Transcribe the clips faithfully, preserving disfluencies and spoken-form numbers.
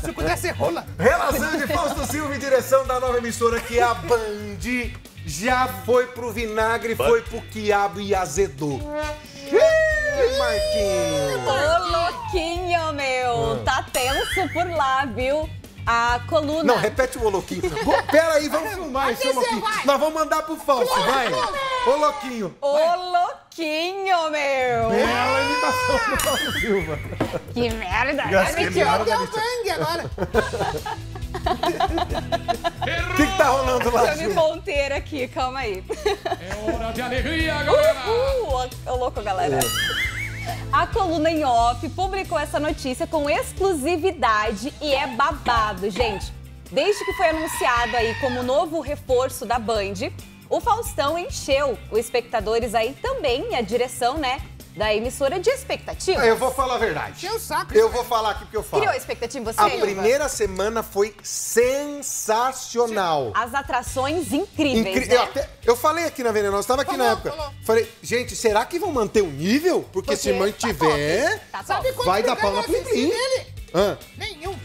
Se pudesse ser rola. Relação de Fausto Silva em direção da nova emissora que é a Band já foi pro vinagre, foi pro quiabo e azedou. Ih, Marquinhos! Ô, louquinho, meu! Tá tenso por lá, viu? A coluna... Não, repete o ô louquinho. Pera aí, vamos filmar esse ô louquinho. Nós vamos mandar pro Fausto, vai. Ô louquinho. Ô, louquinho, meu! Bela imitação do Fausto Silva. Que merda! Graças Olha a aqui, Deus. ó. Deu bang agora. O que, que tá rolando lá, Deixa eu me Ju? ponteira aqui, calma aí. É hora de alegria, galera! Uhul! Ô, louco, galera. A coluna em off publicou essa notícia com exclusividade e é babado, gente. Desde que foi anunciado aí como novo reforço da Band, o Faustão encheu os espectadores aí também, e a direção, né, da emissora de expectativas. Eu vou falar a verdade. Tinha um saco. Eu vou falar aqui porque eu falo. Criou expectativa em você? A primeira semana foi sensacional. As atrações incríveis, Incri- né? eu, até- eu falei aqui na Venenosa, estava aqui Falou, na época. falou. Falei, gente, será que vão manter o nível? Porque, se Porque mantiver, Tá top. Sabe quanto vai dar pau programa na eu assisti Plim-Plim. dele? Hã? Nenhum.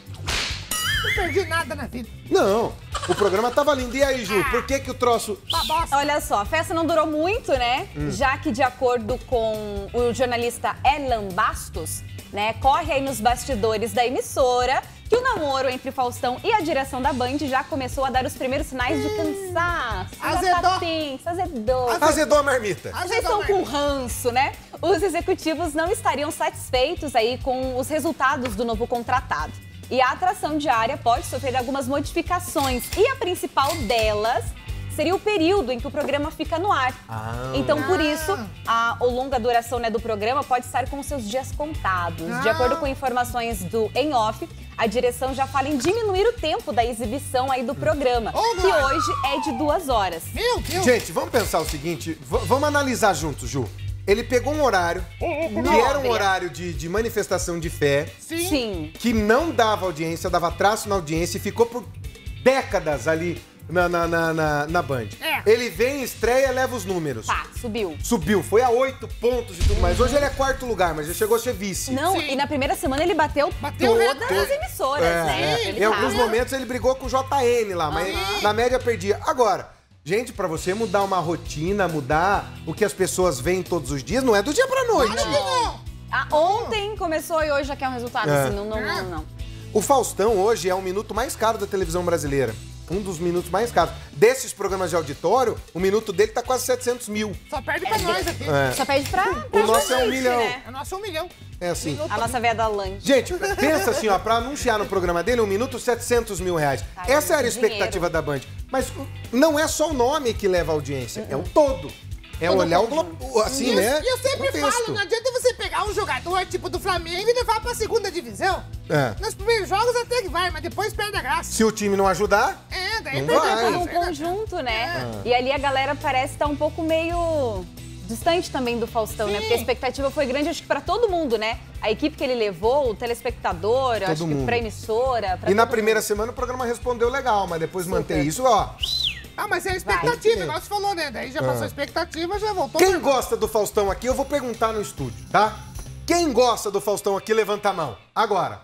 Não perdi nada na vida. Não, o programa tava lindo. E aí, Ju, por que que o troço... Uma bosta. Olha só, a festa não durou muito, né? Já que, de acordo com o jornalista Elan Bastos, né, corre aí nos bastidores da emissora que o namoro entre Faustão e a direção da Band já começou a dar os primeiros sinais de cansaço. Já Azedou. tá tenso, azedou. Azedou a marmita. Ah, Vocês estão com ranço, né? Os executivos não estariam satisfeitos aí com os resultados do novo contratado. E a atração diária pode sofrer algumas modificações. E a principal delas seria o período em que o programa fica no ar. Ah. Então, por isso, a, a longa duração, né, do programa pode estar com seus dias contados. De Ah. acordo com informações do Em Off, a direção já fala em diminuir o tempo da exibição aí do programa, Oh, que Glória. hoje é de duas horas. Meu Deus. Gente, vamos pensar o seguinte, v- vamos analisar juntos, Ju. Ele pegou um horário, que era um horário de, de manifestação de fé, Sim. Sim. que não dava audiência, dava traço na audiência e ficou por décadas ali na, na, na, na, na Band. É. Ele vem, estreia, leva os números. Pá, subiu. Subiu, foi a oito pontos e tudo mais. Hoje ele é quarto lugar, mas já chegou a ser vice. Não, Sim. e na primeira semana ele bateu, Bateu todas recorde. as emissoras, É, né? é. Ele Em alguns tava- momentos ele brigou com o J N lá, mas Sim. na média perdia. Agora, gente, pra você mudar uma rotina, mudar o que as pessoas veem todos os dias, não é do dia pra noite. Claro que não. Ah, ontem começou e hoje já quer um resultado, É. assim, não, não, não, não. O Faustão hoje é o minuto mais caro da televisão brasileira. Um dos minutos mais caros. Desses programas de auditório, o minuto dele tá quase setecentos mil. Só perde pra nós aqui. É. Só pede pra, pra O nosso é um gente, milhão. né? É nosso um milhão. É assim. A nossa véia da lanche. Gente, pensa assim, ó, pra anunciar no programa dele, um minuto, setecentos mil reais. Ai, Essa era a dinheiro. expectativa da Band. Mas não é só o nome que leva a audiência, é o todo. É Todo olhar o conjunto. glo- assim, e eu, né? e eu sempre contexto. falo, não adianta você pegar um jogador tipo do Flamengo e levar pra segunda divisão. É. Nos primeiros jogos até que vai, mas depois perde a graça. Se o time não ajudar, É, daí Não perde vai. a É graça. um conjunto, né? E ali a galera parece estar um pouco meio distante também do Faustão, né? Sim. Porque a expectativa foi grande, acho que pra todo mundo, né? A equipe que ele levou, o telespectador, acho que mundo. pra emissora, pra e na todo primeira mundo. semana o programa respondeu legal, mas depois Super. manter isso, ó. Ah, mas é a expectativa, igual você falou, né? Daí já passou a expectativa, já voltou. Quem gosta do Faustão aqui, eu vou perguntar no estúdio, tá? Quem gosta do Faustão aqui, levanta a mão. Agora.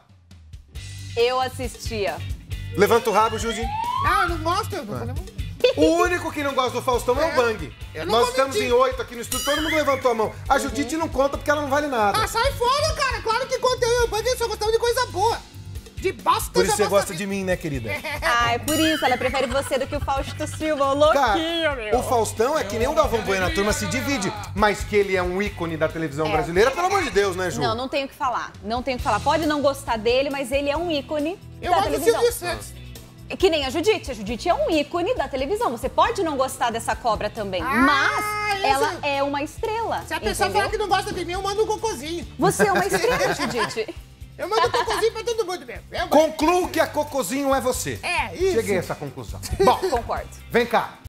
Eu assistia. Levanta o rabo, Judy. Ah, eu não gosto. Eu não... O único que não gosta do Faustão é o Bang. Eu não Nós vou estamos mentir. em oito aqui no estúdio, todo mundo levantou a mão. A Judite não conta porque ela não vale nada. Ah, sai fora, cara. Claro que quando eu e o Bang só gostamos de coisa boa. De bosta, Por isso já você bosta gosta de mim, né, querida? Ah, é por isso. Ela prefere você do que o Fausto Silva, o Cara, louquinho, meu. o Faustão é que nem o Galvão Bueno, a turma se divide. Mas que ele é um ícone da televisão É. brasileira, pelo amor de Deus, né, Ju? Não, não tenho o que falar. Não tenho o que falar. Pode não gostar dele, mas ele é um ícone Eu da gosto do televisão. Silvio Santos. Que nem a Judite. A Judite é um ícone da televisão. Você pode não gostar dessa cobra também, Ah, mas isso. ela é uma estrela. Se a pessoa entendeu? falar que não gosta de mim, eu mando um cocôzinho. Você é uma estrela, Judite. Eu mando um cocôzinho pra todo mundo mesmo. Eu- Concluo que a Cocozinho é você. É, isso. Cheguei a essa conclusão. Bom, Concordo. vem cá.